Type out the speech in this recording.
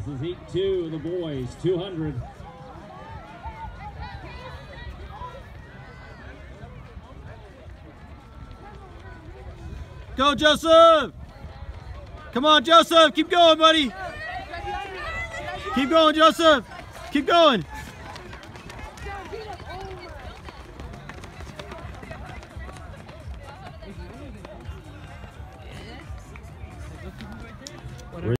is heat 2, the boys, 200. Go, Joseph! Come on, Joseph! Keep going, buddy! Keep going, Joseph! Keep going!